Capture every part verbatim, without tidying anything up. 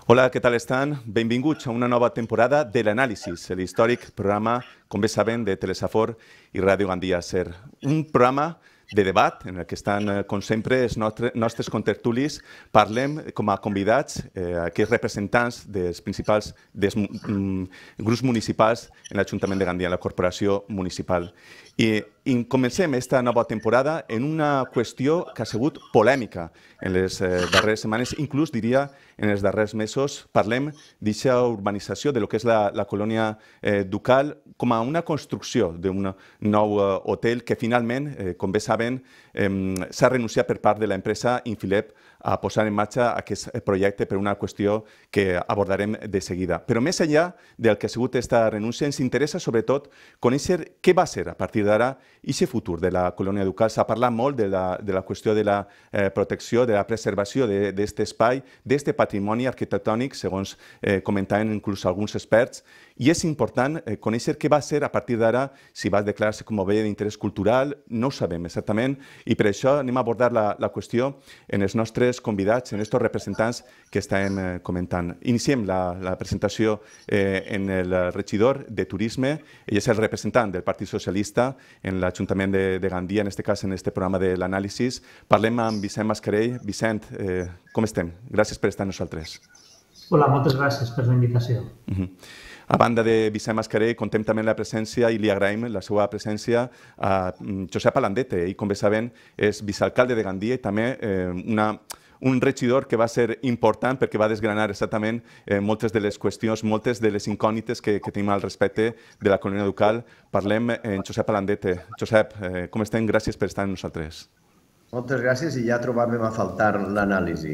Hola, què tal estan? Benvinguts a una nova temporada de l'Anàlisis, l'històric programa, com bé saben, de Telesafor i Ràdio Gandia Ser. Un programa de debat en el que estan, com sempre, els nostres, nostres contertulis. Parlem com a convidats, eh, aquests representants dels principals dels, mm, grups municipals en l'Ajuntament de Gandia, la Corporació Municipal. I, I comencem aquesta nova temporada en una qüestió que ha sigut polèmica en les eh, darreres setmanes, inclús diria en els darrers mesos. Parlem d'aquesta urbanització de lo que és la, la colònia eh, ducal com a una construcció d'un nou eh, hotel que finalment, eh, com bé saben, eh, s'ha renunciat per part de l'empresa Infilep a posar en marxa aquest projecte per una qüestió que abordarem de seguida. Però més enllà del que ha sigut aquesta renúncia, ens interessa sobretot conèixer què va ser a partir d'ara aquest futur de la colònia ducal. S'ha parlat molt de la, de la qüestió de la eh, protecció, de la preservació d'aquest espai, d'aquest patrimoni arquitectònic, segons eh, comentaven inclús alguns experts, i és important eh, conèixer què va ser a partir d'ara, si va declarar-se com a bé d'interès cultural, no ho sabem exactament, i per això anem a abordar la, la qüestió en els nostres convidats, en aquests representants que estem eh, comentant. Iniciem la, la presentació eh, en el regidor de Turisme. Ell és el representant del Partit Socialista en l'Ajuntament de, de Gandia, en aquest cas, en aquest programa de l'Anàlisis. Parlem amb Vicent Mascarell. Vicent, eh, com estem? Gràcies per estar amb nosaltres. Hola, moltes gràcies per la invitació. Uh-huh. A banda de Vicent Mascarell, contem també la presència, i li agraïm la seva presència, a Josep Alandete. Ell, com bé saben, és vicealcalde de Gandia i també eh, una, un regidor que va ser important perquè va desgranar exactament eh, moltes de les qüestions, moltes de les incògnites que, que tenim al respecte de la colònia ducal. Parlem amb Josep Alandete. Josep, eh, com estem? Gràcies per estar amb nosaltres. Moltes gràcies i ja trobàvem a faltar l'anàlisi.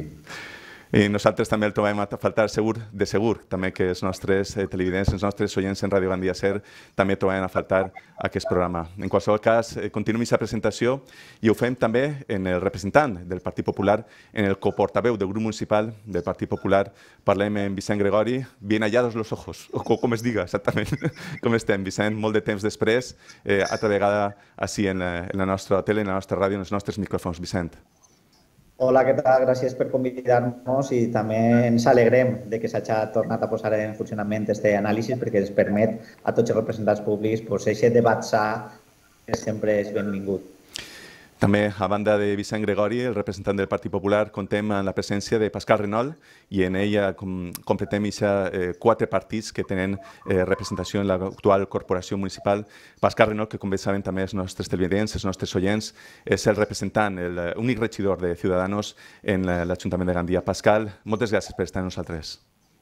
I nosaltres també el trobem a faltar segur, de segur, també que els nostres eh, televidents, els nostres oients en Ràdio Gandia Ser també trobem a faltar aquest programa. En qualsevol cas, eh, continuem aquesta presentació i ho fem també en el representant del Partit Popular, en el coportaveu del grup municipal del Partit Popular. Parlem amb Vicent Gregori. Bien hallados los ojos, o com es diga exactament. Com estem, Vicent? Molt de temps després, eh, altra vegada així en la, en la nostra tele, en la nostra ràdio, en els nostres micròfons. Vicent. Hola, què tal? Gràcies per convidar-nos i també ens alegrem de que s'hagi tornat a posar en funcionament aquest anàlisi perquè ens permet a tots els representants públics pues, aquest debat sa que sempre és benvingut. També, a banda de Vicent Gregori, el representant del Partit Popular, contem amb la presència de Pascal Renault i en ella com, completem eh, quatre partits que tenen eh, representació en l'actual corporació municipal. Pascal Renault, que com bé saben també els nostres televidents, els nostres oients, és el representant, l'únic regidor de Ciudadanos en l'Ajuntament de Gandia. Pascal, moltes gràcies per estar amb nosaltres.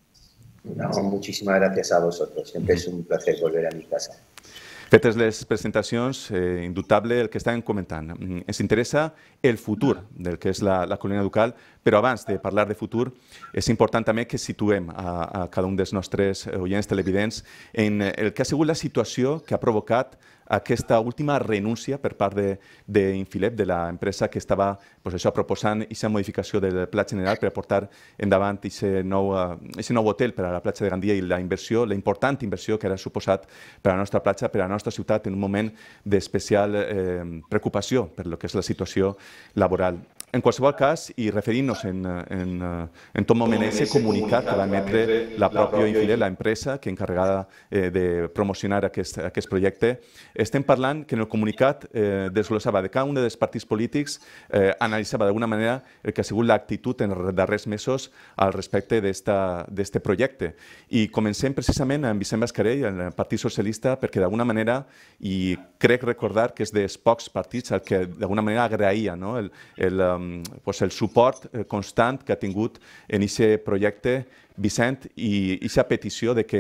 No, muchísimas gracias a vosotros. Siempre es un placer volver a mi casa. Fetes les presentacions, eh, indubtable el que estàvem comentant. Ens interessa el futur del que és la, la colònia ducal, però abans de parlar de futur és important també que situem a, a cada un dels nostres oients televidents en el que ha sigut la situació que ha provocat aquesta última renúncia per part d'Infilep, de, de l'empresa que estava pues això, proposant aquesta modificació del pla general per a portar endavant aquest nou, uh, nou hotel per a la platja de Gandia i la inversió, la important inversió que era suposat per a la nostra platja, per a la nostra ciutat en un moment d'especial eh, preocupació per lo que és la situació laboral. En qualsevol cas, i referint-nos en, en, en tot moment a aquest comunicat que va emetre la pròpia Infilep, l'empresa que encarregada eh, de promocionar aquest, aquest projecte, estem parlant que en el comunicat eh, desglossava de cada un dels partits polítics, eh, analitzava d'alguna manera el que ha sigut l'actitud en els darrers mesos al respecte d'aquest projecte. I comencem precisament amb Vicent Mascarell, el Partit Socialista, perquè d'alguna manera, i crec recordar que és dels pocs partits el que d'alguna manera agraïa no? el, el, pues el suport constant que ha tingut en aquest projecte, Vicent, i aquesta petició de que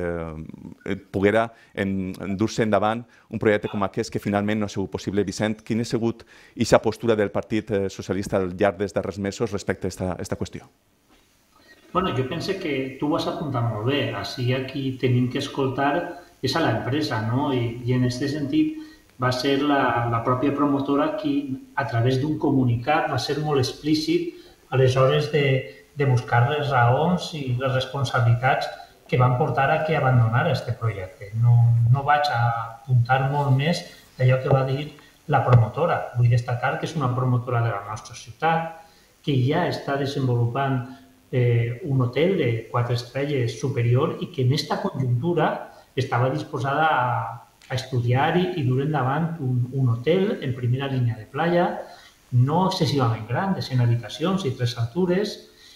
eh, poguera endur-se endavant un projecte com aquest que finalment no ha sigut possible. Vicent, quina ha sigut aquesta postura del Partit Socialista al llarg dels darrers mesos respecte a aquesta qüestió? Bueno, jo penso que tu ho has apuntat molt bé. Així aquí tenim que escoltar és a l'empresa, no? I, i en aquest sentit va ser la, la pròpia promotora qui, a través d'un comunicat, va ser molt explícit a les hores de, de buscar les raons i les responsabilitats que van portar a que abandonara aquest projecte. No, no vaig a apuntar molt més d'allò que va dir la promotora. Vull destacar que és una promotora de la nostra ciutat, que ja està desenvolupant eh, un hotel de quatre estrelles superior i que en aquesta conjuntura estava disposada a, a estudiar i, i dur endavant un, un hotel en primera línia de playa, no excessivament gran, de cent habitacions i tres altures,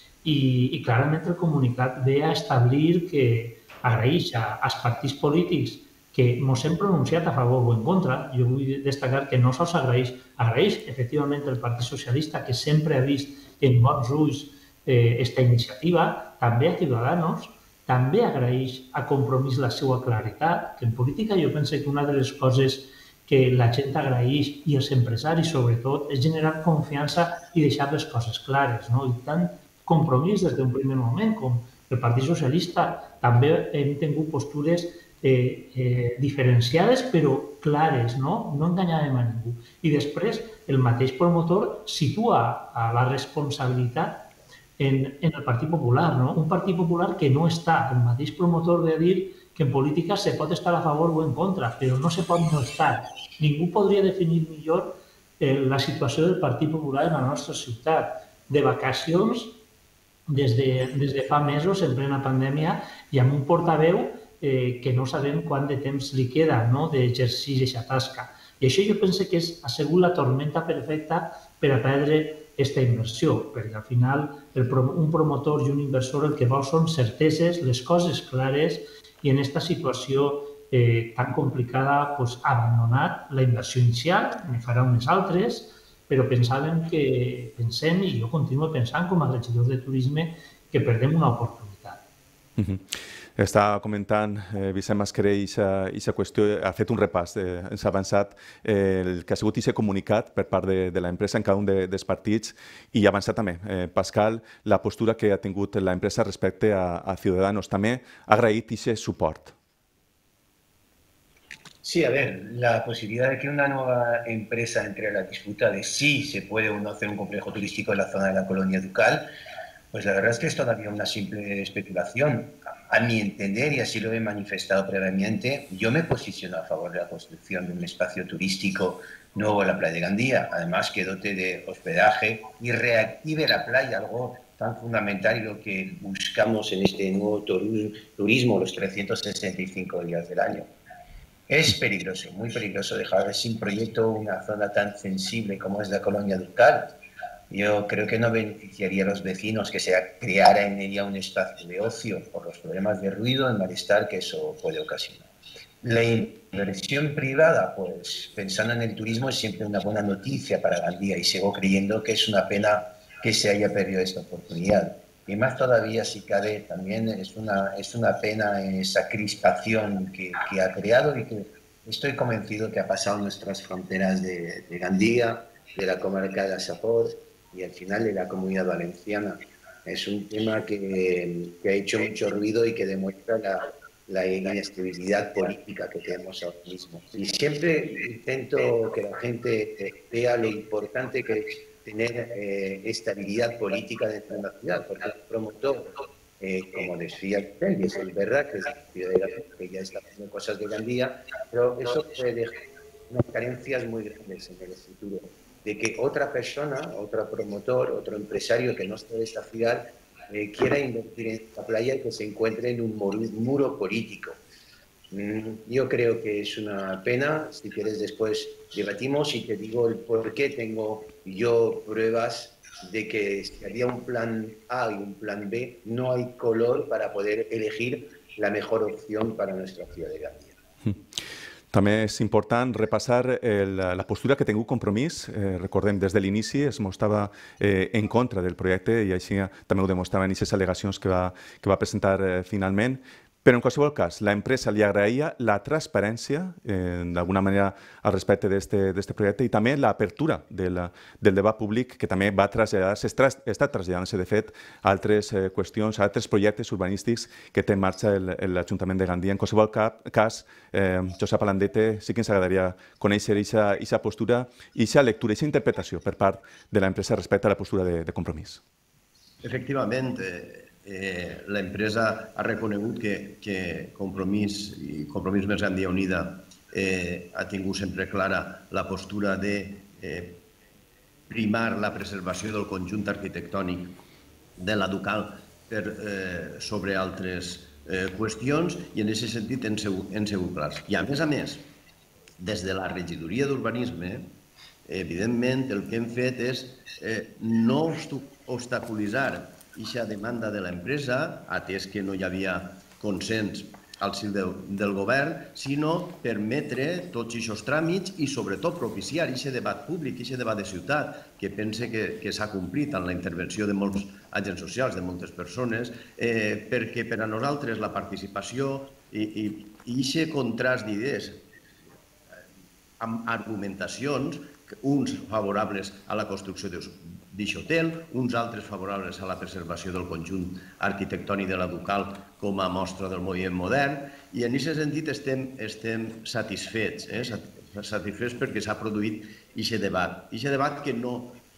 i, i clarament el comunicat ve a establir que agraeix a, als partits polítics que ens hem pronunciat a favor o en contra. Jo vull destacar que no sols agraeix, agraeix efectivament el Partit Socialista, que sempre ha vist en bons ulls aquesta eh, iniciativa, també a Ciudadanos, també agraeix a Compromís la seva claretat, que en política jo penso que una de les coses que la gent agraeix i els empresaris, sobretot, és generar confiança i deixar les coses clares. No? I tant Compromís des d'un primer moment com el Partit Socialista també hem tingut postures eh, eh, diferenciades però clares, no? No enganyàvem a ningú. I després el mateix promotor situa a la responsabilitat en, en el Partit Popular, no? Un Partit Popular que no està, el mateix promotor ve a dir que en política se pot estar a favor o en contra, però no se pot no estar. Ningú podria definir millor eh, la situació del Partit Popular en la nostra ciutat, de vacacions des de, des de fa mesos en plena pandèmia i amb un portaveu eh, que no sabem quant de temps li queda, no?, d'exercir aquesta tasca. I això jo penso que és, ha sigut la tormenta perfecta per a perdre aquesta inversió, perquè al final el, un promotor i un inversor el que vol són certeses, les coses clares, i en aquesta situació eh, tan complicada pues, ha abandonat la inversió inicial, ne farà unes altres, però pensàvem que, pensem, i jo continuo pensant com a regidor de turisme, que perdem una oportunitat. Uh-huh. Està comentant eh, Vicent Mascarell aquesta qüestió, ha fet un repàs, eh, ens ha avançat eh, el que ha sigut aquest comunicat per part de, de l'empresa en cada un de, dels partits i ha avançat també, eh, Pascal, la postura que ha tingut l'empresa respecte a, a Ciudadanos. També ha agraït aquest suport. Sí, a ver, la posibilidad de que una nueva empresa entre a la disputa de si se puede o no hacer un complejo turístico en la zona de la Colonia Ducal, pues la verdad es que es todavía una simple especulación. A mi entender, y así lo he manifestado previamente, yo me posiciono a favor de la construcción de un espacio turístico nuevo en la playa de Gandía, además que dote de hospedaje y reactive la playa, algo tan fundamental y lo que buscamos en este nuevo turismo los trescientos sesenta y cinco días del año. Es peligroso, muy peligroso dejar sin proyecto una zona tan sensible como es la Colonia Ducal. Yo creo que no beneficiaría a los vecinos que se creara en ella un espacio de ocio por los problemas de ruido y malestar que eso puede ocasionar. La inversión privada, pues pensando en el turismo, es siempre una buena noticia para Gandía y sigo creyendo que es una pena que se haya perdido esta oportunidad. Y más todavía, si cabe, también es una, es una pena esa crispación que, que ha creado y que estoy convencido que ha pasado nuestras fronteras de, de Gandía, de la comarca de Asapor y al final de la Comunidad Valenciana. Es un tema que, que ha hecho mucho ruido y que demuestra la, la inestabilidad política que tenemos ahora mismo. Y siempre intento que la gente vea lo importante que es tener eh, estabilidad política dentro de la ciudad, porque el promotor, eh, como decía él, y es verdad que, es que ya está haciendo cosas de Gandía, pero eso puede dejar unas carencias muy grandes en el futuro, de que otra persona, otro promotor, otro empresario que no esté de esta ciudad, eh, quiera invertir en esta playa y que se encuentre en un muro, muro político. Yo creo que es una pena. Si quieres después debatimos y te digo el por qué tengo yo pruebas de que si había un plan A y un plan B, no hay color para poder elegir la mejor opción para nuestra ciudad de Gandía. També és important repassar el, la postura que ha tingut Compromís. Eh, recordem, des de l'inici es mostrava eh, en contra del projecte i així també ho demostraven aquestes al·legacions que va, que va presentar eh, finalment. Però en qualsevol cas, l'empresa li agraïa la transparència, eh, d'alguna manera, al respecte d'aquest projecte i també l'apertura del, del debat públic que també va traslladar-se, està traslladant-se, de fet, a altres eh, qüestions, a altres projectes urbanístics que té en marxa l'Ajuntament de Gandia. En qualsevol cap, cas, eh, Josep Alandete, sí que ens agradaria conèixer aquesta postura i aquesta lectura, aquesta interpretació per part de l'empresa respecte a la postura de, de Compromís. Efectivament, Eh, la empresa ha reconegut que, que Compromís i Compromís més Gandia Unida eh, ha tingut sempre clara la postura de eh, primar la preservació del conjunt arquitectònic de la Ducal per, eh, sobre altres eh, qüestions i en aquest sentit hem sigut, hem sigut clars. I a més a més, des de la regidoria d'urbanisme, evidentment el que hem fet és eh, no obstaculitzar aquesta demanda de l'empresa, atès que no hi havia consens al si del, del govern, sinó permetre tots aquests tràmits i sobretot propiciar aquest debat públic, aquest debat de ciutat, que pense que, que s'ha complit en la intervenció de molts agents socials, de moltes persones, eh, perquè per a nosaltres la participació i aquest contrast d'idees amb argumentacions, uns favorables a la construcció d'aquest hotel, uns altres favorables a la preservació del conjunt arquitectònic de la Ducal com a mostra del moviment modern, i en aquest sentit estem, estem satisfets, eh? satisfets perquè s'ha produït aquest debat. Aquest debat que no,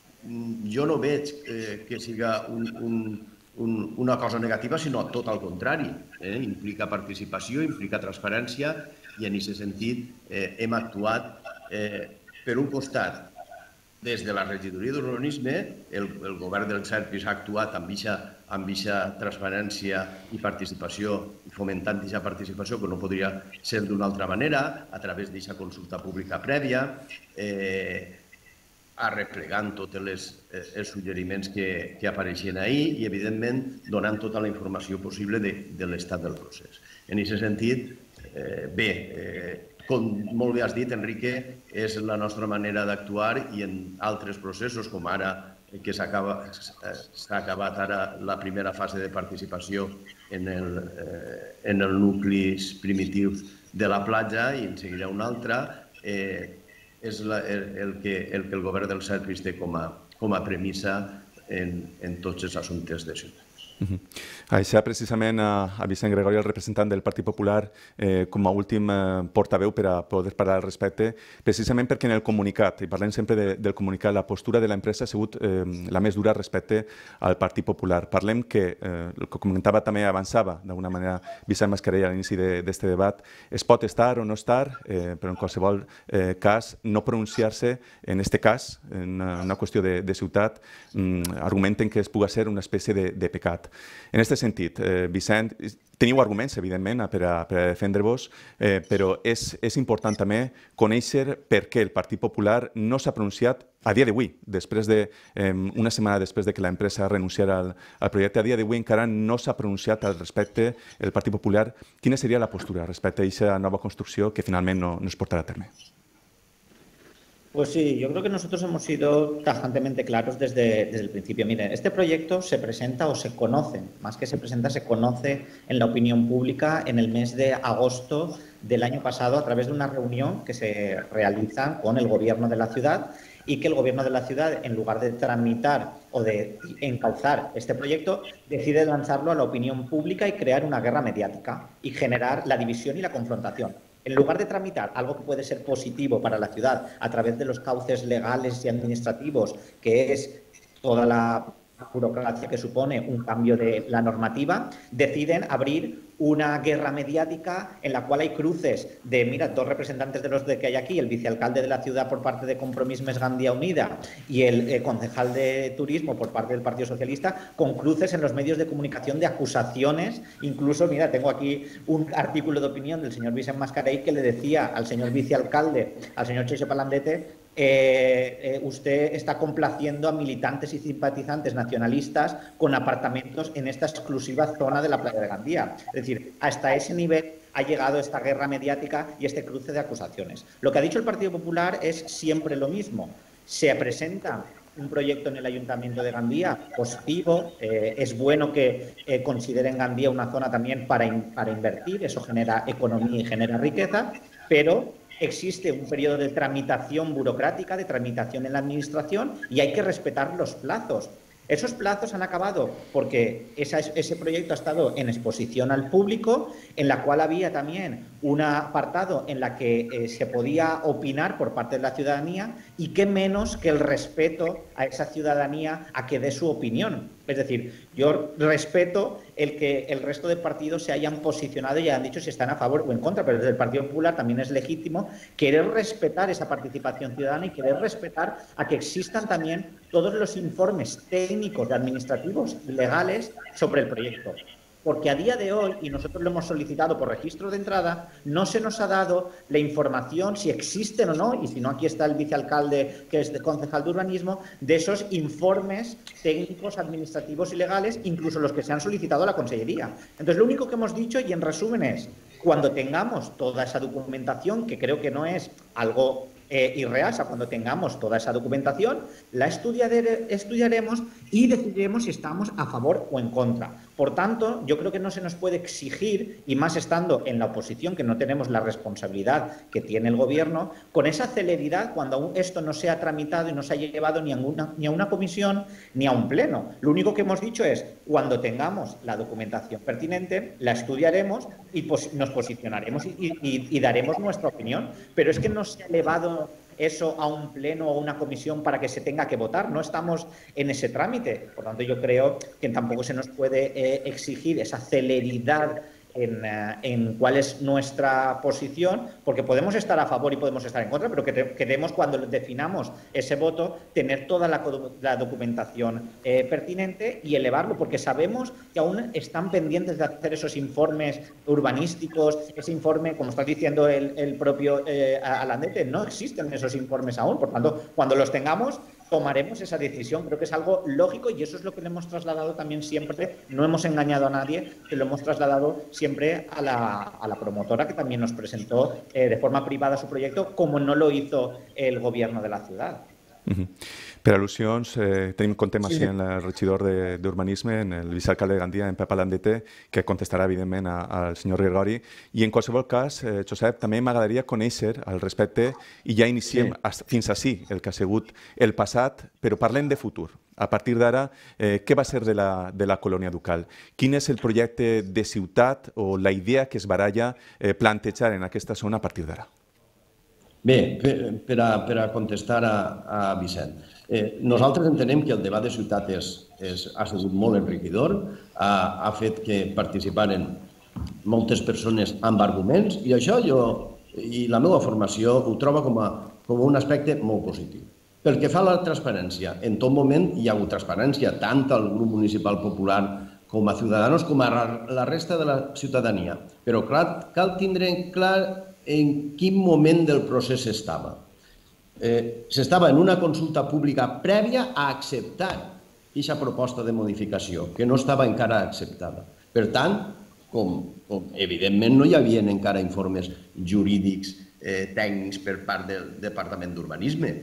jo no veig eh, que siga un, un, un, una cosa negativa, sinó tot al contrari. Eh? Implica participació, implica transparència, i en aquest sentit eh, hem actuat eh, per un costat, des de la regidoria d'urbanisme, el, el govern del Serpis ha actuat amb aquesta transparència i participació, fomentant aquesta participació, que no podria ser d'una altra manera, a través d'aquesta consulta pública prèvia, eh, arreplegant tots els, els suggeriments que, que apareixien ahir i, evidentment, donant tota la informació possible de, de l'estat del procés. En aquest sentit, eh, bé, eh, com molt bé has dit, Enrique, és la nostra manera d'actuar i en altres processos, com ara que s'ha acabat ara la primera fase de participació en, el, eh, en els nuclis primitius de la platja i en seguirà una altra, eh, és la, el, el, que, el que el govern del Serpis té com a, com a premissa en, en tots els assumptes de ciutat. Uh-huh. Això precisament a, a Vicent Gregori, el representant del Partit Popular, eh, com a últim eh, portaveu per a poder parlar al respecte, precisament perquè en el comunicat, i parlem sempre de, del comunicat, la postura de l'empresa ha sigut eh, la més dura respecte al Partit Popular. Parlem que, eh, el que comentava també avançava d'alguna manera Vicent Mascarell a l'inici d'aquest debat, es pot estar o no estar, eh, però en qualsevol eh, cas no pronunciar-se, en aquest cas, en una, una qüestió de, de ciutat, mm, argumenten que es puga ser una espècie de, de pecat. En aquest sentit, eh, Vicent, teniu arguments, evidentment, per a, per a defendre-vos, eh, però és, és important també conèixer per què el Partit Popular no s'ha pronunciat a dia d'avui, després de, eh, una setmana després de que l'empresa renunciara al, al projecte. A dia d'avui encara no s'ha pronunciat al respecte el Partit Popular. Quina seria la postura respecte a aquesta nova construcció que finalment no, no es portarà a terme? Pues sí, yo creo que nosotros hemos sido tajantemente claros desde, desde el principio. Miren, este proyecto se presenta o se conoce, más que se presenta, se conoce en la opinión pública en el mes de agosto del año pasado a través de una reunión que se realiza con el gobierno de la ciudad y que el gobierno de la ciudad, en lugar de tramitar o de encauzar este proyecto, decide lanzarlo a la opinión pública y crear una guerra mediática y generar la división y la confrontación. En lugar de tramitar algo que puede ser positivo para la ciudad a través de los cauces legales y administrativos, que es toda la burocracia que supone un cambio de la normativa, deciden abrir una guerra mediática en la cual hay cruces de, mira, dos representantes de los de que hay aquí, el vicealcalde de la ciudad por parte de Compromís Més Gandia Unida y el eh, concejal de turismo por parte del Partido Socialista, con cruces en los medios de comunicación de acusaciones. Incluso, mira, tengo aquí un artículo de opinión del señor Vicent Mascarell que le decía al señor vicealcalde, al señor Xeixo Palandete, Eh, eh, usted está complaciendo a militantes y simpatizantes nacionalistas con apartamentos en esta exclusiva zona de la playa de Gandía. Es decir, hasta ese nivel ha llegado esta guerra mediática y este cruce de acusaciones. Lo que ha dicho el Partido Popular es siempre lo mismo. Se presenta un proyecto en el Ayuntamiento de Gandía positivo, eh, es bueno que eh, consideren Gandía una zona también para, in, para invertir, eso genera economía y genera riqueza, pero existe un periodo de tramitación burocrática, de tramitación en la administración y hay que respetar los plazos. Esos plazos han acabado porque esa, ese proyecto ha estado en exposición al público, en la cual había también un apartado en la que eh, se podía opinar por parte de la ciudadanía y qué menos que el respeto a esa ciudadanía a que dé su opinión. Es decir, Yo respeto el que el resto de partidos se hayan posicionado y hayan dicho si están a favor o en contra, pero desde el Partido Popular también es legítimo querer respetar esa participación ciudadana y querer respetar a que existan también todos los informes técnicos, administrativos y legales sobre el proyecto. Porque a día de hoy, y nosotros lo hemos solicitado por registro de entrada, no se nos ha dado la información, si existen o no, y si no, aquí está el vicealcalde, que es de concejal de urbanismo, de esos informes técnicos, administrativos y legales, incluso los que se han solicitado a la Consellería. Entonces, lo único que hemos dicho, y en resumen, es, cuando tengamos toda esa documentación, que creo que no es algo Eh, irreal, o sea, cuando tengamos toda esa documentación, la estudiare, estudiaremos y decidiremos si estamos a favor o en contra. Por tanto, yo creo que no se nos puede exigir, y más estando en la oposición, que no tenemos la responsabilidad que tiene el Gobierno, con esa celeridad cuando aún esto no se ha tramitado y no se ha llevado ni a una, ni a una comisión ni a un pleno. Lo único que hemos dicho es, cuando tengamos la documentación pertinente, la estudiaremos y pos nos posicionaremos y, y, y daremos nuestra opinión. Pero es que no se ha elevado eso a un pleno o una comisión para que se tenga que votar. No estamos en ese trámite. Por tanto, yo creo que tampoco se nos puede eh, exigir esa celeridad en, uh, en cuál es nuestra posición, porque podemos estar a favor y podemos estar en contra, pero que queremos, cuando definamos ese voto, tener toda la, la documentación eh, pertinente y elevarlo, porque sabemos que aún están pendientes de hacer esos informes urbanísticos, ese informe, como está diciendo el, el propio eh, Alandete, no existen esos informes aún. Por tanto, cuando los tengamos, tomaremos esa decisión. Creo que es algo lógico y eso es lo que le hemos trasladado también siempre. No hemos engañado a nadie, que lo hemos trasladado siempre a la, a la promotora, que también nos presentó eh, de forma privada su proyecto, como no lo hizo el Gobierno de la ciudad. Uh-huh. Per al·lusions, eh, tenim, contem Sí. així en el regidor de- d'Urbanisme, en el vicealcalde de Gandia, en Pep Alandete, que contestarà, evidentment, a- al senyor Gregori. I, en qualsevol cas, eh, Josep, també m'agradaria conèixer al respecte, i ja iniciem Sí. sí. fins ací el que ha sigut el passat, però parlem de futur. A partir d'ara, eh, què va ser de la, de la colònia ducal? Quin és el projecte de ciutat o la idea que es baralla eh, plantejar en aquesta zona a partir d'ara? Bé, per, per, a, per a contestar a, a Vicent, eh, nosaltres entenem que el debat de ciutat és, és, ha sigut molt enriquidor, ha, ha fet que participaren moltes persones amb arguments i això jo i la meva formació ho troba com a, com un aspecte molt positiu. Pel que fa a la transparència, en tot moment hi ha hagut transparència, tant al grup municipal popular com a Ciudadanos, com a la resta de la ciutadania. Però clar, cal tindre clar en quin moment del procés estava. Eh, s'estava en una consulta pública prèvia a acceptar aquesta proposta de modificació, que no estava encara acceptada. Per tant, com, com evidentment no hi havia encara informes jurídics eh, tècnics per part del Departament d'Urbanisme,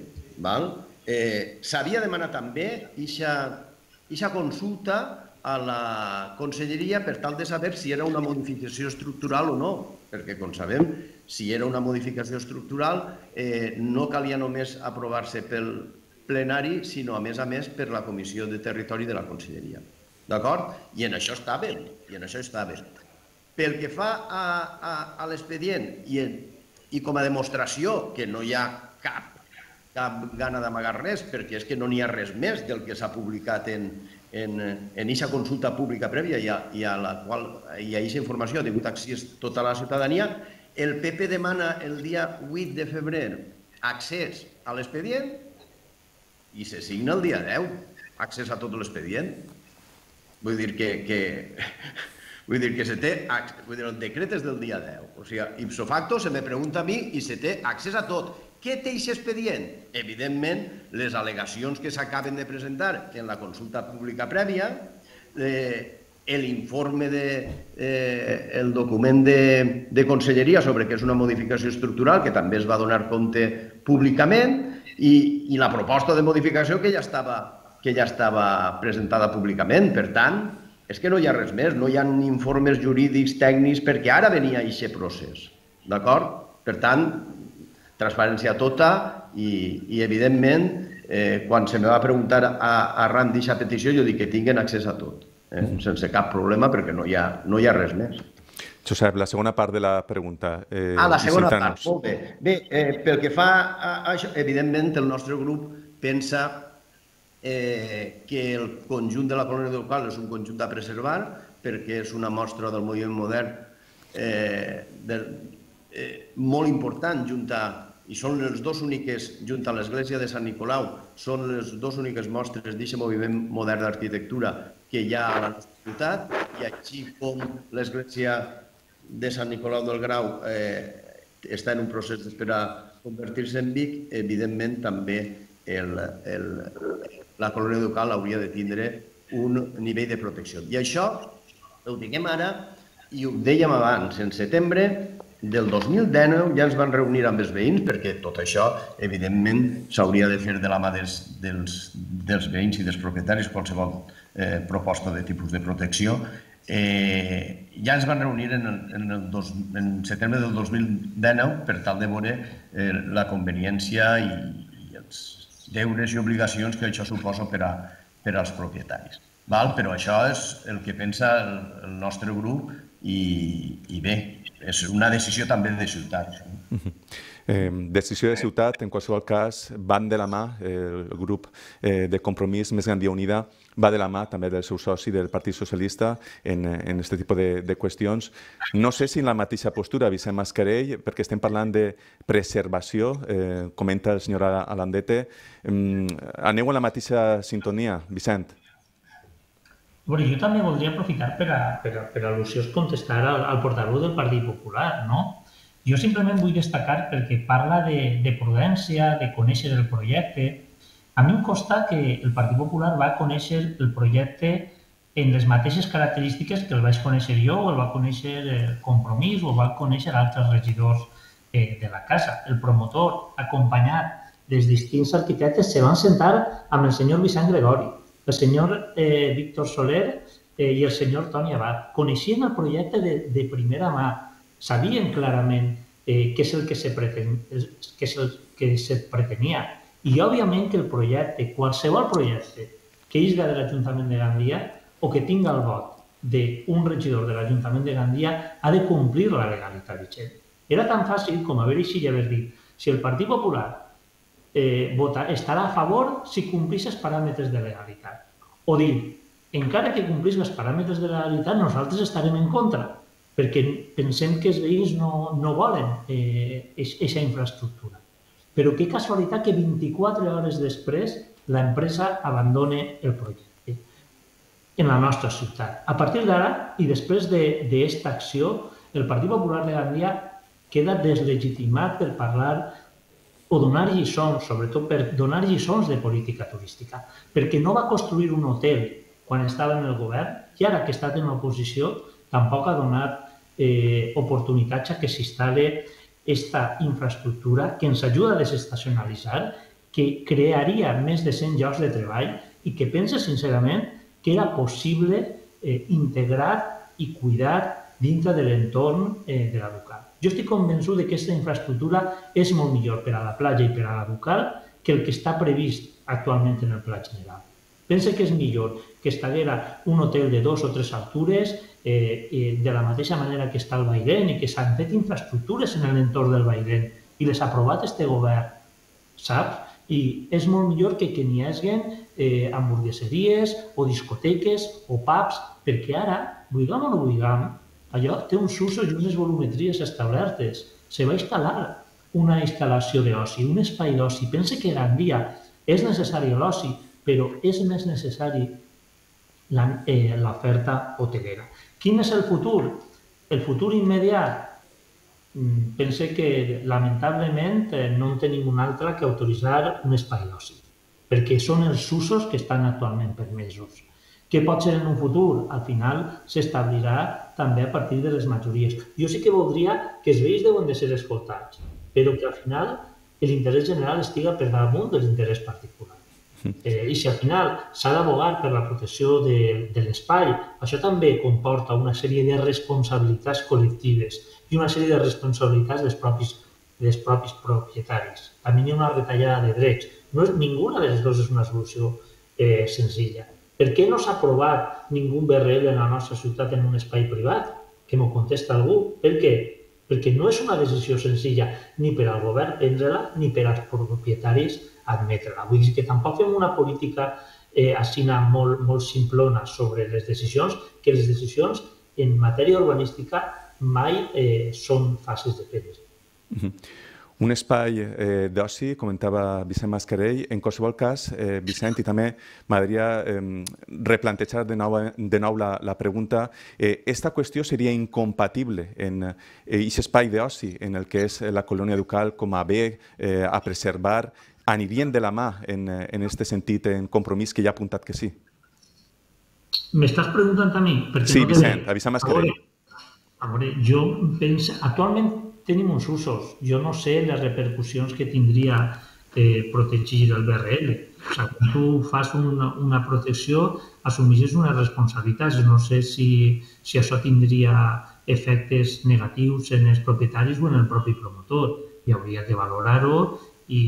eh, s'havia demanat també aquesta consulta a la Conselleria per tal de saber si era una modificació estructural o no, perquè, com sabem, si era una modificació estructural, eh, no calia només aprovar-se pel plenari, sinó, a més a més, per la Comissió de Territori de la Conselleria. D'acord? I en això estàvem, i en això estàvem. Pel que fa a, a, a l'expedient i, i com a demostració que no hi ha cap, cap gana d'amagar res, perquè és que no n'hi ha res més del que s'ha publicat en en aquesta consulta pública prèvia i a, i a la qual hi ha aquesta informació ha tingut accés tota la ciutadania, el P P demana el dia vuit de febrer accés a l'expedient i se signa el dia deu, accés a tot l'expedient. Vull dir que, que, vull dir que se té, vull dir, el decret és del dia deu. O sigui, ipso facto se me pregunta a mi i se té accés a tot. Què té aquest expedient? Evidentment, les al·legacions que s'acaben de presentar en la consulta pública prèvia, eh, l'informe, de, eh, el document de, de conselleria sobre què és una modificació estructural, que també es va donar compte públicament, i, i la proposta de modificació que ja estava, que ja estava presentada públicament. Per tant, és que no hi ha res més, no hi ha informes jurídics, tècnics, perquè ara venia aquest procés. D'acord? Per tant, transparència tota i, i evidentment, eh, quan se me va preguntar a, arran d'aquesta petició, jo dic que tinguen accés a tot, eh, sense cap problema, perquè no hi ha, no hi ha res més. Josep, la segona part de la pregunta. Eh, ah, la segona part, molt bé. Bé, eh, pel que fa a, a això, evidentment el nostre grup pensa eh, que el conjunt de la colònia ducal és un conjunt a preservar perquè és una mostra del moviment modern eh, de, eh, molt important junta, i són les dues úniques, junt a l'església de Sant Nicolau, són les dues úniques mostres d'aquest moviment modern d'arquitectura que hi ha a la nostra ciutat, i així com l'església de Sant Nicolau del Grau eh, està en un procés d'esperar convertir-se en Vic, evidentment també el, el, la colònia ducal hauria de tindre un nivell de protecció. I això ho diguem ara, i ho dèiem abans, en setembre del dos mil dinou ja ens van reunir amb els veïns, perquè tot això, evidentment, s'hauria de fer de la mà dels, dels, dels veïns i dels propietaris, qualsevol eh, proposta de tipus de protecció. Eh, ja ens van reunir en, en, el dos, en setembre del dos mil dinou per tal de veure eh, la conveniència i, i els deures i obligacions que això suposa per, a, per als propietaris. Val? Però això és el que pensa el, el nostre grup i, i bé, és una decisió també de ciutat. Eh, decisió de ciutat, en qualsevol cas, van de la mà, eh, el grup eh, de Compromís Més Gandia Unida va de la mà també del seu soci del Partit Socialista en aquest tipus de, de qüestions. No sé si en la mateixa postura, Vicent Mascarell, perquè estem parlant de preservació, eh, comenta el senyor Alandete. Eh, aneu en la mateixa sintonia, Vicent? Bueno, jo també voldria aprofitar per, a, per, a, per al·lusions contestar al, al portaveu del Partit Popular, no? Jo simplement vull destacar perquè parla de, de prudència, de conèixer el projecte. A mi em costa que el Partit Popular va conèixer el projecte en les mateixes característiques que el vaig conèixer jo, o el va conèixer el Compromís, o el va conèixer altres regidors eh, de la casa. El promotor, acompanyat dels distints arquitectes, se van sentar amb el senyor Vicent Gregori, el senyor eh, Víctor Soler eh, i el senyor Toni Abad. Coneixien el projecte de, de primera mà, sabien clarament eh, què és el que se, preten, què és el que se pretenia. I, òbviament, que el projecte, qualsevol projecte que isga de l'Ajuntament de Gandia o que tinga el vot d'un regidor de l'Ajuntament de Gandia ha de complir la legalitat vigent. Era tan fàcil com haver eixit i haver dit si el Partit Popular eh, vota, estarà a favor si complís els paràmetres de legalitat. O dir, encara que complís els paràmetres de legalitat, nosaltres estarem en contra, perquè pensem que els veïns no, no volen aquesta eh, infraestructura. Però que casualitat que vint-i-quatre hores després l'empresa abandona el projecte en la nostra ciutat. A partir d'ara, i després d'aquesta acció, el Partit Popular de Gandia queda deslegitimat per parlar o donar lliçons, sobretot per donar lliçons de política turística, perquè no va construir un hotel quan estava en el govern i ara que ha estat en l'oposició tampoc ha donat eh, oportunitats a que s'instal·li aquesta infraestructura que ens ajuda a desestacionalitzar, que crearia més de cent llocs de treball i que pensa sincerament que era possible eh, integrar i cuidar dintre de l'entorn eh, de la Ducal. Jo estic convençut que aquesta infraestructura és molt millor per a la platja i per a la Ducal que el que està previst actualment en el Pla General. Pensa que és millor que estiguera un hotel de dos o tres altures, eh, eh, de la mateixa manera que està el Bailén i que s'han fet infraestructures en l'entorn del Bailén i les ha aprovat este govern, saps? I és molt millor que, que n'hi hagi eh, hamburgueseries o discoteques o pubs, perquè ara, vulguem o no vulguem, allò té uns usos i unes volumetries establertes. Se va instal·lar una instal·lació d'oci, un espai d'oci. Pensa que a Gandia és necessari l'oci, però és més necessari l'oferta hotelera. Quin és el futur? El futur immediat? Pense que, lamentablement, no en tenim un altre que autoritzar un espai d'oci, perquè són els usos que estan actualment permesos. Què pot ser en un futur? Al final s'establirà també a partir de les majories. Jo sí que voldria que els veïns deuen de ser escoltats, però que al final l'interès general estiga per damunt de l'interès particular. Eh, I si al final s'ha d'abogar per la protecció de, de l'espai, això també comporta una sèrie de responsabilitats col·lectives i una sèrie de responsabilitats dels propis, dels propis propietaris. També hi ha una retallada de drets. No és, ninguna de les dues és una solució eh, senzilla. Per què no s'ha aprovat ningú B R L en la nostra ciutat en un espai privat? Que m'ho contesta algú. Per què? Perquè no és una decisió senzilla ni per al govern prendre-la ni per als propietaris admetre-la. Vull dir que tampoc fem una política eh, així molt, molt simplona sobre les decisions, que les decisions en matèria urbanística mai eh, són fàcils de prendre. Uh-huh. Un espai eh, d'oci, comentava Vicent Mascarell. En qualsevol cas, eh, Vicent, i també m'agradaria eh, replantejar de nou, de nou la, la pregunta. Eh, esta qüestió seria incompatible en aquest eh, espai d'oci en el que és la colònia ducal com a bé eh, a preservar, anirien de la mà en, en este sentit, en compromís que ja ha apuntat que sí? M'estàs preguntant a mi? Sí, no Vicent, a Vicent Mascarell. A veure, jo penso... Actualment tenim uns usos. Jo no sé les repercussions que tindria eh, protegir el B R L. O sigui, quan tu fas una, una protecció, assumeixes unes responsabilitats. No sé si, si això tindria efectes negatius en els propietaris o en el propi promotor. I hauria de valorar-ho i,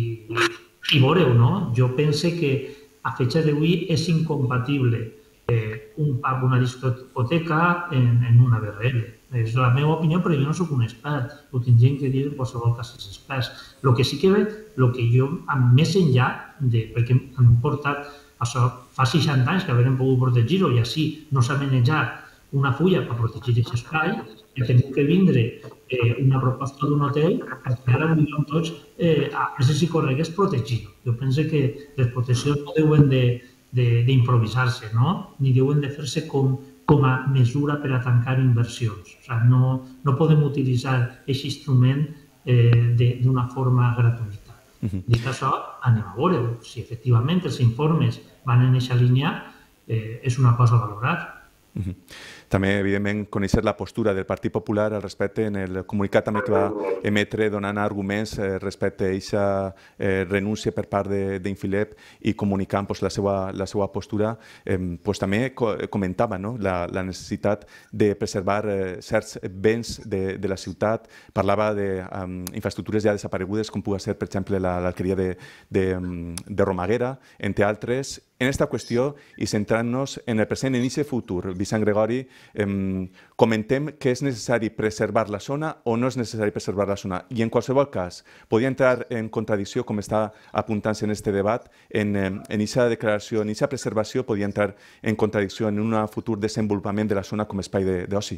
i veure-ho, no? Jo penso que a fecha d'avui és incompatible eh, un pub, una discoteca en, en una B R L. És la meva opinió, però jo no soc un expert. Ho tindrien que dir en qualsevol cas els experts. El que sí que ve, el que jo, més enllà, de, perquè han portat, això fa seixanta anys que haurem pogut protegir-ho i així no s'ha manejat una fulla per protegir aquest espai, i tenim que vindre eh, una proposta d'un hotel perquè ara volíem tots eh, a preses i corregues protegir-ho. Jo penso que les proteccions no deuen d'improvisar-se, no? Ni deuen de fer-se com com a mesura per a tancar inversions. O sigui, no, no podem utilitzar aquest instrument eh, d'una forma gratuïta. Uh-huh. Dit això, anem a veure si efectivament els informes van en aquesta línia, eh, és una cosa a valorar. Uh-huh. També, evidentment, conèixer la postura del Partit Popular al respecte en el comunicat també que va emetre donant arguments eh, respecte a aquesta eh, renúncia per part d'Infilep i comunicant pues, la, seva, la seva postura. Eh, pues, també co comentava no? la, la necessitat de preservar eh, certs béns de, de la ciutat. Parlava d'infraestructures um, ja desaparegudes, com pugui ser, per exemple, l'alqueria de, de, de Romaguera, entre altres. En aquesta qüestió i centrant-nos en el present i en aquest futur, Vicent Gregori, eh, comentem que és necessari preservar la zona o no és necessari preservar la zona. I en qualsevol cas, podria entrar en contradicció, com està apuntant-se en aquest debat, en aquesta declaració, en aquesta preservació, podria entrar en contradicció en un futur desenvolupament de la zona com a espai d'oci.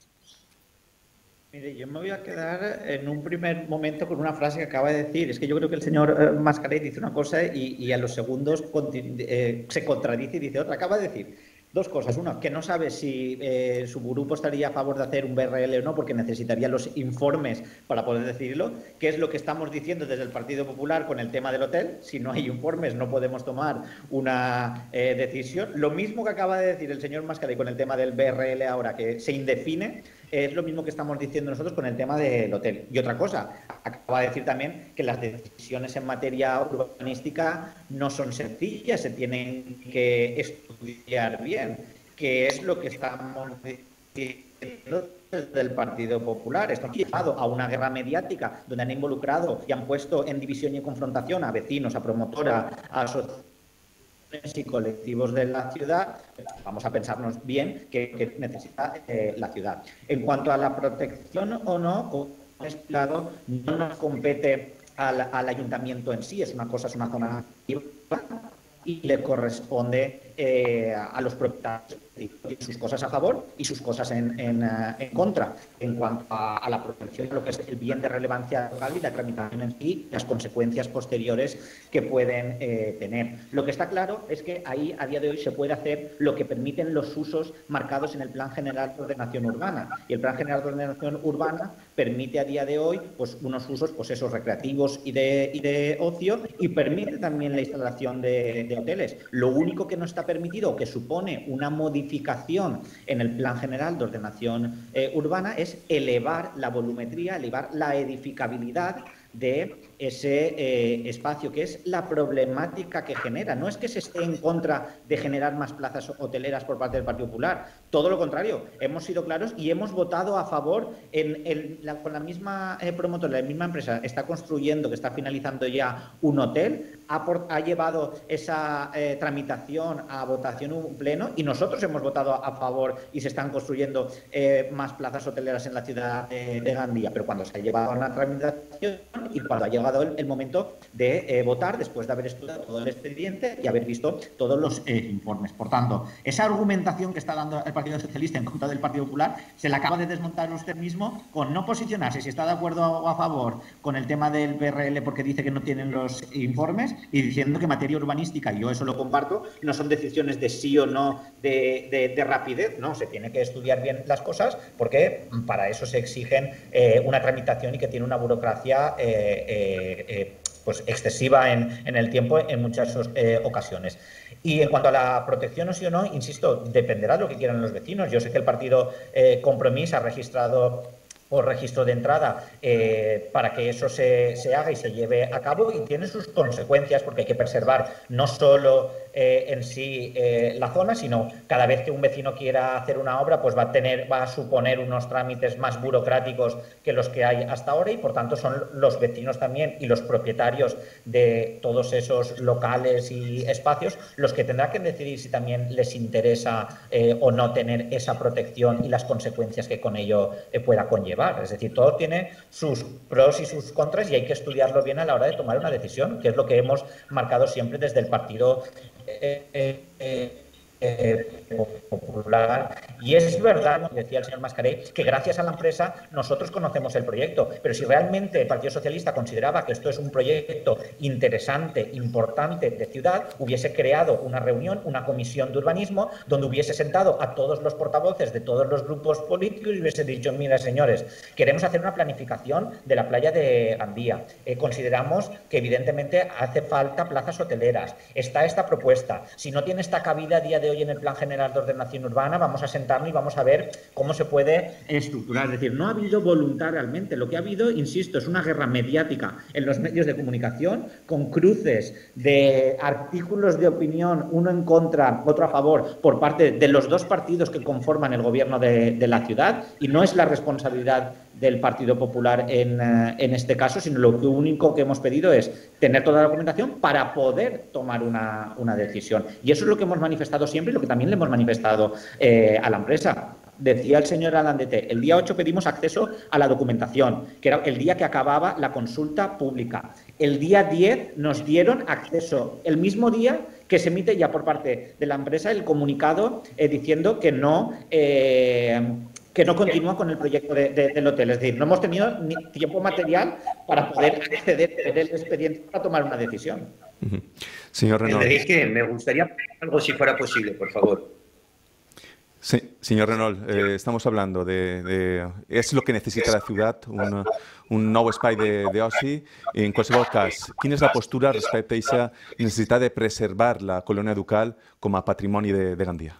Mire, yo me voy a quedar en un primer momento con una frase que acaba de decir. Es que yo creo que el señor Mascarell dice una cosa y, y a los segundos eh, se contradice y dice otra. Acaba de decir dos cosas. Una, que no sabe si eh, su grupo estaría a favor de hacer un B R L o no, porque necesitaría los informes para poder decidirlo, que es lo que estamos diciendo desde el Partido Popular con el tema del hotel. Si no hay informes no podemos tomar una eh, decisión. Lo mismo que acaba de decir el señor Mascarell con el tema del B R L ahora, que se indefine, es lo mismo que estamos diciendo nosotros con el tema del hotel. Y otra cosa, acaba de decir también que las decisiones en materia urbanística no son sencillas, se tienen que estudiar bien, que es lo que estamos diciendo desde el Partido Popular. Esto ha llevado a una guerra mediática donde han involucrado y han puesto en división y en confrontación a vecinos, a promotora, a asociaciones y colectivos de la ciudad. Vamos a pensarnos bien qué, qué necesita eh, la ciudad. En cuanto a la protección o no, como he explicado, no nos compete al, al ayuntamiento en sí, es una cosa, es una zona y le corresponde eh, a los propietarios sus cosas a favor y sus cosas en, en, en contra en cuanto a, a la protección de lo que es el bien de relevancia local y la tramitación en sí, las consecuencias posteriores que pueden eh, tener. Lo que está claro es que ahí a día de hoy se puede hacer lo que permiten los usos marcados en el Plan General de Ordenación Urbana, y el Plan General de Ordenación Urbana permite a día de hoy pues, unos usos pues, esos recreativos y de, y de ocio, y permite también la instalación de, de hoteles. Lo único que no está permitido, que supone una modificación en el Plan General de Ordenación eh, Urbana, es elevar la volumetría, elevar la edificabilidad de ese eh, espacio, que es la problemática que genera. No es que se esté en contra de generar más plazas hoteleras por parte del Partido Popular, todo lo contrario, hemos sido claros y hemos votado a favor en el, la, con la misma eh, promotora, la misma empresa está construyendo, que está finalizando ya un hotel, ha, por, ha llevado esa eh, tramitación a votación un pleno y nosotros hemos votado a, a favor y se están construyendo eh, más plazas hoteleras en la ciudad de, de Gandía, pero cuando se ha llevado a una tramitación y cuando ha llegado el, el momento de eh, votar, después de haber estudiado todo el expediente y haber visto todos los eh, informes. Por tanto, esa argumentación que está dando el Partido Socialista en contra del Partido Popular se la acaba de desmontar usted mismo con no posicionarse si está de acuerdo o a favor con el tema del P R L porque dice que no tienen los informes y diciendo que en materia urbanística, y yo eso lo comparto, no son decisiones de sí o no de, de, de rapidez, no, se tiene que estudiar bien las cosas porque para eso se exigen eh, una tramitación y que tiene una burocracia eh, eh, eh, pues excesiva en, en el tiempo en muchas eh, ocasiones. Y en cuanto a la protección o sí o no, insisto, dependerá de lo que quieran los vecinos. Yo sé que el partido eh, Compromís ha registrado o registro de entrada eh, para que eso se, se haga y se lleve a cabo y tiene sus consecuencias porque hay que preservar no solo eh, en sí eh, la zona, sino cada vez que un vecino quiera hacer una obra pues va a tener, va a suponer unos trámites más burocráticos que los que hay hasta ahora y por tanto son los vecinos también y los propietarios de todos esos locales y espacios los que tendrán que decidir si también les interesa eh, o no tener esa protección y las consecuencias que con ello eh, pueda conllevar. Es decir, todo tiene sus pros y sus contras y hay que estudiarlo bien a la hora de tomar una decisión, que es lo que hemos marcado siempre desde el Partido eh, eh, eh, Eh, popular. Y es verdad, como decía el señor Mascarell, que gracias a la empresa nosotros conocemos el proyecto, pero si realmente el Partido Socialista consideraba que esto es un proyecto interesante, importante de ciudad, hubiese creado una reunión, una comisión de urbanismo, donde hubiese sentado a todos los portavoces de todos los grupos políticos y hubiese dicho, mira señores, queremos hacer una planificación de la playa de Gandía, eh, consideramos que evidentemente hace falta plazas hoteleras, está esta propuesta, si no tiene esta cabida a día de hoy en el Plan General de Ordenación Urbana, vamos a sentarnos y vamos a ver cómo se puede estructurar. Es decir, no ha habido voluntad realmente. Lo que ha habido, insisto, es una guerra mediática en los medios de comunicación con cruces de artículos de opinión, uno en contra, otro a favor, por parte de los dos partidos que conforman el gobierno de, de la ciudad y no es la responsabilidad del Partido Popular en, en este caso, sino lo único que hemos pedido es tener toda la documentación para poder tomar una, una decisión. Y eso es lo que hemos manifestado siempre y lo que también le hemos manifestado eh, a la empresa. Decía el señor Alandete, el día ocho pedimos acceso a la documentación, que era el día que acababa la consulta pública. El día diez nos dieron acceso, el mismo día que se emite ya por parte de la empresa el comunicado eh, diciendo que no... Eh, que no continúa con el proyecto de, de, del hotel. Es decir, no hemos tenido ni tiempo material para poder acceder al expediente para tomar una decisión. Uh-huh. Señor Renault. Enrique, me gustaría algo si fuera posible, por favor. Sí, señor Renault, eh, estamos hablando de, de... És el que necessita la ciutat, un, un nou espai d'oci. En qualsevol cas, quina és la postura respecte a aquesta necessitat de preservar la colònia ducal com a patrimoni de, de Gandia?